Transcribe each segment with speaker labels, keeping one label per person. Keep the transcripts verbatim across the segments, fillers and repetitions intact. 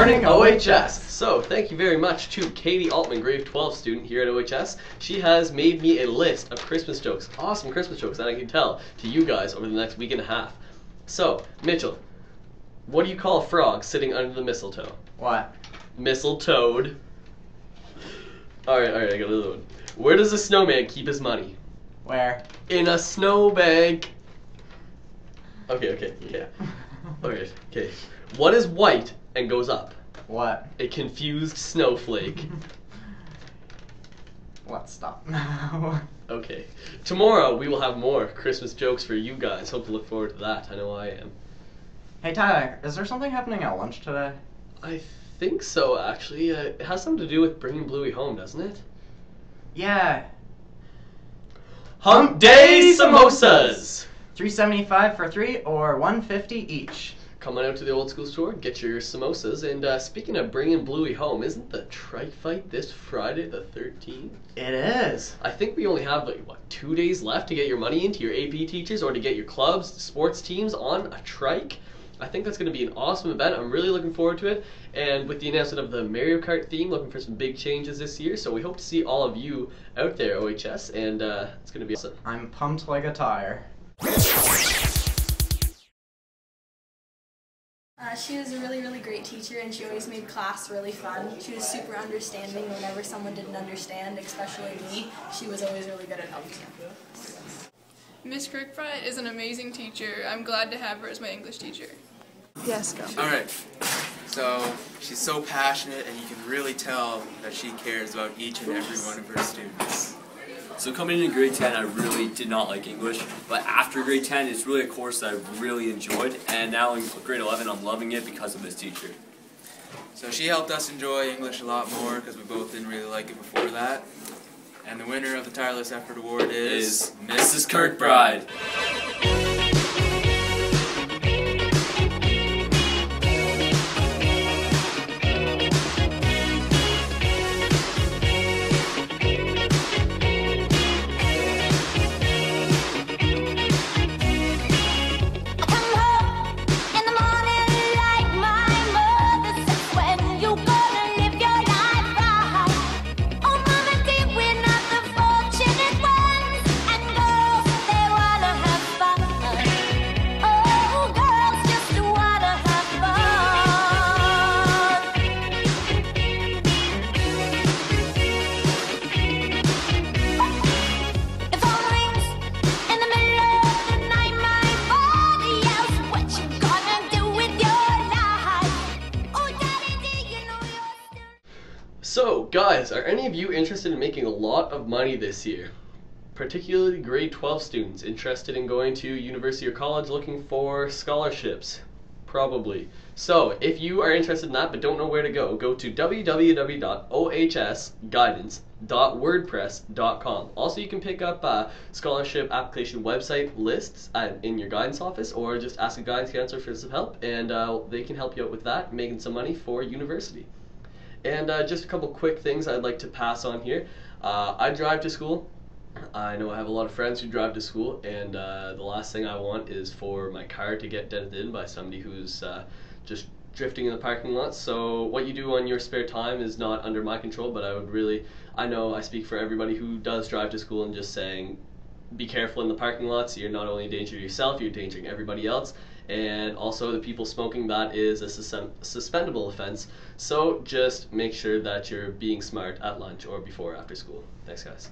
Speaker 1: morning, O H S! So, thank you very much to Katie Altman, grade twelve student here at O H S. She has made me a list of Christmas jokes, awesome Christmas jokes that I can tell to you guys over the next week and a half. So, Mitchell, what do you call a frog sitting under the mistletoe?
Speaker 2: What?
Speaker 1: Mistletoed. Alright, alright, I got another one. Where does a snowman keep his money?
Speaker 2: Where?
Speaker 1: In a snowbank. Okay, okay, okay. Alright, okay. What is white and goes up?
Speaker 2: What?
Speaker 1: A confused snowflake.
Speaker 2: Let's stop.
Speaker 1: Okay. Tomorrow we will have more Christmas jokes for you guys. Hope to look forward to that. I know I am.
Speaker 2: Hey Tyler, is there something happening at lunch today?
Speaker 1: I think so, actually. Uh, it has something to do with bringing Bluey home, doesn't it?
Speaker 2: Yeah.
Speaker 1: Hump Day Samosas!
Speaker 2: three seventy-five for three or one fifty each.
Speaker 1: Come on out to the old school store, get your samosas, and uh, speaking of bringing Bluey home, isn't the trike fight this Friday the thirteenth?
Speaker 2: It is.
Speaker 1: I think we only have, like, what, two days left to get your money into your A P teachers or to get your clubs, sports teams on a trike. I think that's going to be an awesome event. I'm really looking forward to it. And with the announcement of the Mario Kart theme, looking for some big changes this year. So we hope to see all of you out there, O H S, and uh, it's going to be awesome.
Speaker 2: I'm pumped like a tire.
Speaker 3: Uh, she was a really, really great teacher, and she always made class really fun. She was super understanding whenever someone didn't understand, especially me. She was always really good at helping me.
Speaker 4: Miss Kirkbride is an amazing teacher. I'm glad to have her as my English teacher.
Speaker 3: Yes, go.
Speaker 5: Alright, so she's so passionate and you can really tell that she cares about each and every one of her students.
Speaker 6: So coming into grade ten, I really did not like English, but after grade ten, it's really a course that I really enjoyed, and now in grade eleven, I'm loving it because of this teacher.
Speaker 5: So she helped us enjoy English a lot more because we both didn't really like it before that. And the winner of the Tireless Effort Award is,
Speaker 6: Is Missus Kirkbride.
Speaker 1: So, guys, are any of you interested in making a lot of money this year? Particularly grade twelve students interested in going to university or college looking for scholarships? Probably. So, if you are interested in that but don't know where to go, go to w w w dot o h s guidance dot wordpress dot com. Also, you can pick up uh, scholarship application website lists uh, in your guidance office, or just ask a guidance counselor for some help, and uh, they can help you out with that, making some money for university. And uh, just a couple quick things I'd like to pass on here. Uh, I drive to school. I know I have a lot of friends who drive to school, and uh, the last thing I want is for my car to get dented in by somebody who's uh, just drifting in the parking lot. So what you do on your spare time is not under my control, but I would really, I know I speak for everybody who does drive to school, and just saying, be careful in the parking lots. You're not only endangering yourself, you're endangering everybody else. And also the people smoking, that is a sus suspendable offense. So just make sure that you're being smart at lunch or before or after school. Thanks, guys.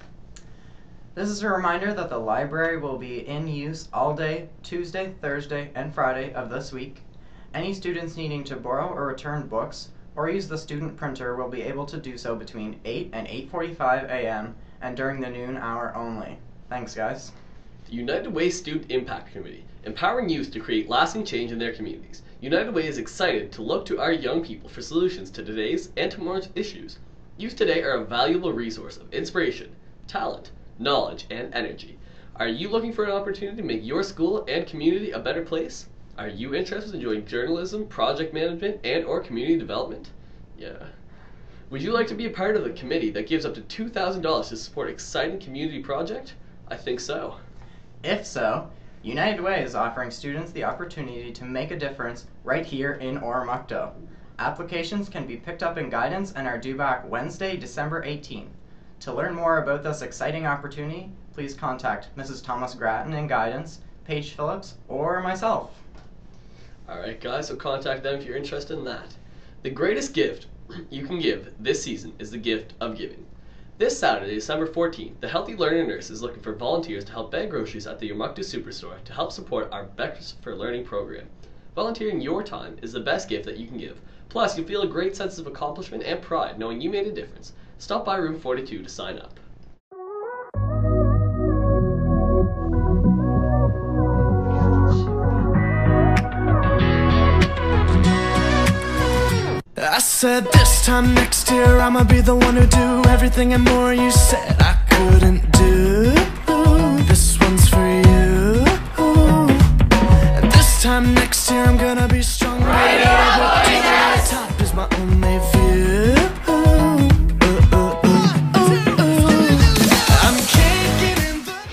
Speaker 2: This is a reminder that the library will be in use all day, Tuesday, Thursday, and Friday of this week. Any students needing to borrow or return books or use the student printer will be able to do so between eight and eight forty-five a m and during the noon hour only. Thanks, guys.
Speaker 1: The United Way Student Impact Committee, empowering youth to create lasting change in their communities. United Way is excited to look to our young people for solutions to today's and tomorrow's issues. Youth today are a valuable resource of inspiration, talent, knowledge, and energy. Are you looking for an opportunity to make your school and community a better place? Are you interested in joining journalism, project management, and or community development? Yeah. Would you like to be a part of the committee that gives up to two thousand dollars to support an exciting community project? I think so.
Speaker 2: If so, United Way is offering students the opportunity to make a difference right here in Oromocto. Applications can be picked up in guidance and are due back Wednesday, December eighteenth. To learn more about this exciting opportunity, please contact Missus Thomas Grattan in guidance, Paige Phillips, or myself.
Speaker 1: Alright guys, so contact them if you're interested in that. The greatest gift you can give this season is the gift of giving. This Saturday, December fourteenth, the Healthy Learning Nurse is looking for volunteers to help bag groceries at the Oromocto Superstore to help support our Breakfast for Learning program. Volunteering your time is the best gift that you can give. Plus, you'll feel a great sense of accomplishment and pride knowing you made a difference. Stop by room forty-two to sign up.
Speaker 7: I said this time next year I'ma be the one who do everything and more you said I couldn't do. This one's for you. And this time next year I'm gonna be strong. Ready to walk to the top is my only view. I'm kicking in the...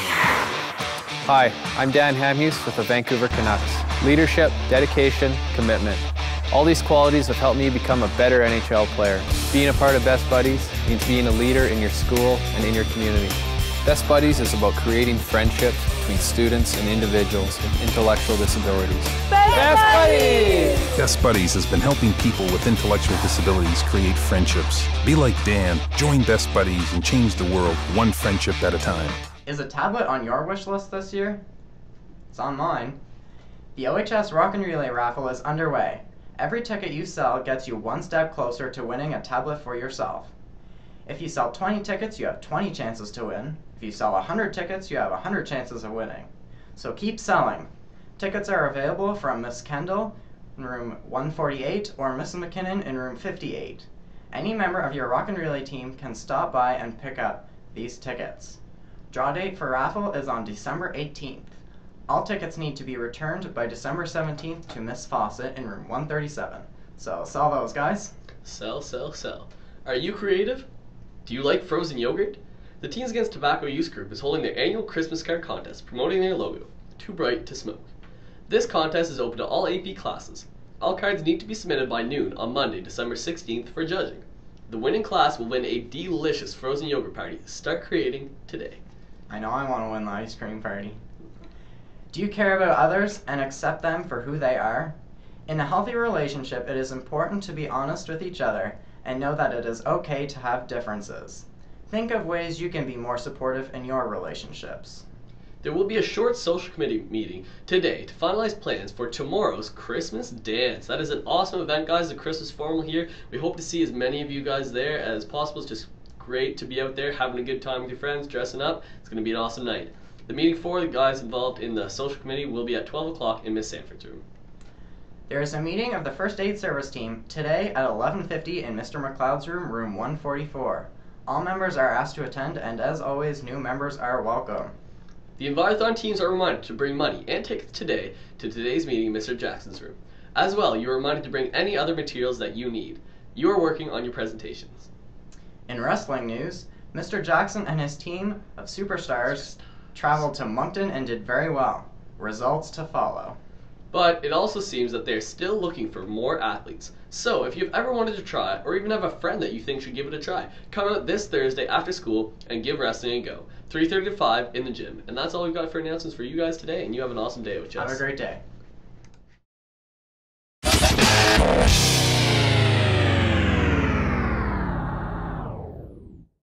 Speaker 8: Hi, I'm Dan Hamhuis with the Vancouver Canucks. Leadership, dedication, commitment. All these qualities have helped me become a better N H L player. Being a part of Best Buddies means being a leader in your school and in your community. Best Buddies is about creating friendships between students and individuals with intellectual disabilities. Best Buddies!
Speaker 9: Best Buddies has been helping people with intellectual disabilities create friendships. Be like Dan, join Best Buddies and change the world one friendship at a time.
Speaker 2: Is a tablet on your wish list this year? It's on mine. The O H S Rock and Relay raffle is underway. Every ticket you sell gets you one step closer to winning a tablet for yourself. If you sell twenty tickets, you have twenty chances to win. If you sell one hundred tickets, you have one hundred chances of winning. So keep selling. Tickets are available from Miss Kendall in room one forty-eight or Missus McKinnon in room fifty-eight. Any member of your Rock and Relay team can stop by and pick up these tickets. Draw date for raffle is on December eighteenth. All tickets need to be returned by December seventeenth to Miss Fawcett in room one thirty-seven. So sell those, guys.
Speaker 1: Sell, sell, sell. Are you creative? Do you like frozen yogurt? The Teens Against Tobacco Youth Group is holding their annual Christmas card contest promoting their logo, Too Bright to Smoke. This contest is open to all A P classes. All cards need to be submitted by noon on Monday, December sixteenth for judging. The winning class will win a delicious frozen yogurt party. Start creating today.
Speaker 2: I know I want to win the ice cream party. Do you care about others and accept them for who they are? In a healthy relationship, it is important to be honest with each other and know that it is okay to have differences. Think of ways you can be more supportive in your relationships.
Speaker 1: There will be a short social committee meeting today to finalize plans for tomorrow's Christmas dance. That is an awesome event, guys, the Christmas formal here. We hope to see as many of you guys there as possible. It's just great to be out there having a good time with your friends, dressing up. It's going to be an awesome night. The meeting for the guys involved in the social committee will be at twelve o'clock in Miss Sanford's room.
Speaker 2: There is a meeting of the First Aid Service Team today at eleven fifty in Mister McLeod's room, room one forty-four. All members are asked to attend, and as always, new members are welcome.
Speaker 1: The Enviathon teams are reminded to bring money and tickets today to today's meeting in Mister Jackson's room. As well, you are reminded to bring any other materials that you need. You are working on your presentations.
Speaker 2: In wrestling news, Mister Jackson and his team of superstars traveled to Moncton and did very well. Results to follow.
Speaker 1: But it also seems that they're still looking for more athletes. So if you've ever wanted to try, or even have a friend that you think should give it a try, come out this Thursday after school and give wrestling a go. three thirty to five in the gym. And that's all we've got for announcements for you guys today, and you have an awesome day with us.
Speaker 2: Have a great day.